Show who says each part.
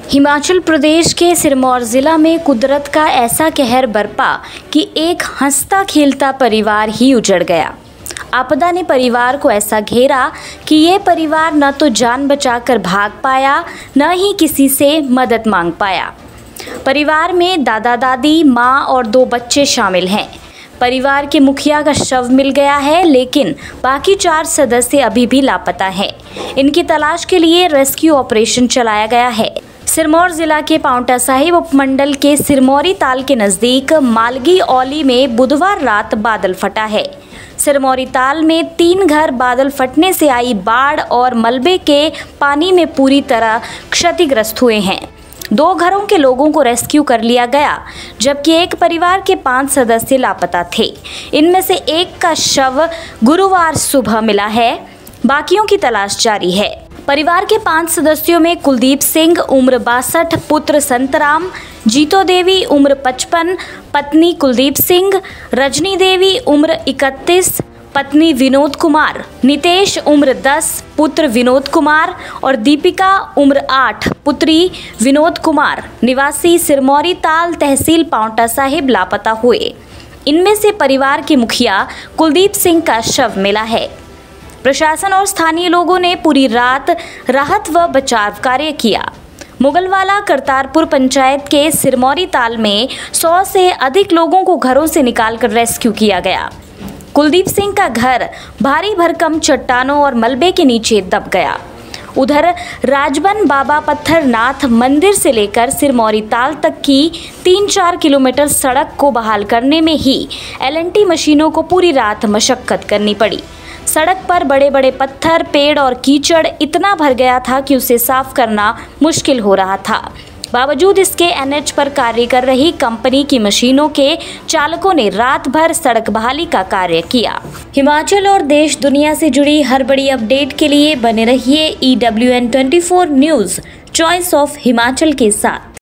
Speaker 1: हिमाचल प्रदेश के सिरमौर जिला में कुदरत का ऐसा कहर बरपा कि एक हंसता खेलता परिवार ही उजड़ गया। आपदा ने परिवार को ऐसा घेरा कि ये परिवार न तो जान बचाकर भाग पाया, न ही किसी से मदद मांग पाया। परिवार में दादा दादी, माँ और 2 बच्चे शामिल हैं। परिवार के मुखिया का शव मिल गया है, लेकिन बाकी 4 सदस्य अभी भी लापता हैं। इनकी तलाश के लिए रेस्क्यू ऑपरेशन चलाया गया है। सिरमौर जिला के पांवटा साहिब उपमंडल के सिरमौरी ताल के नजदीक मालगी औली में बुधवार रात बादल फटा है। सिरमौरी ताल में 3 घर बादल फटने से आई बाढ़ और मलबे के पानी में पूरी तरह क्षतिग्रस्त हुए हैं। 2 घरों के लोगों को रेस्क्यू कर लिया गया, जबकि एक परिवार के 5 सदस्य लापता थे। इनमें से एक का शव गुरुवार सुबह मिला है, बाकियों की तलाश जारी है। परिवार के 5 सदस्यों में कुलदीप सिंह उम्र 62, पुत्र संतराम, जीतो देवी उम्र 55, पत्नी कुलदीप सिंह, रजनी देवी उम्र 31, पत्नी विनोद कुमार, नितेश उम्र 10, पुत्र विनोद कुमार और दीपिका उम्र 8, पुत्री विनोद कुमार, निवासी सिरमौरी ताल, तहसील पांवटा साहिब लापता हुए। इनमें से परिवार के मुखिया कुलदीप सिंह का शव मिला है। प्रशासन और स्थानीय लोगों ने पूरी रात राहत व बचाव कार्य किया। मुगलवाला करतारपुर पंचायत के सिरमौरी ताल में 100 से अधिक लोगों को घरों से निकालकर रेस्क्यू किया गया। कुलदीप सिंह का घर भारी भरकम चट्टानों और मलबे के नीचे दब गया। उधर राजबन बाबा पत्थरनाथ मंदिर से लेकर सिरमौरी ताल तक की 3-4 किलोमीटर सड़क को बहाल करने में ही L&T मशीनों को पूरी रात मशक्कत करनी पड़ी। सड़क पर बड़े बड़े पत्थर, पेड़ और कीचड़ इतना भर गया था कि उसे साफ करना मुश्किल हो रहा था। बावजूद इसके NH पर कार्य कर रही कंपनी की मशीनों के चालकों ने रात भर सड़क बहाली का कार्य किया। हिमाचल और देश दुनिया से जुड़ी हर बड़ी अपडेट के लिए बने रहिए EWN24 news, choice of Himachal के साथ।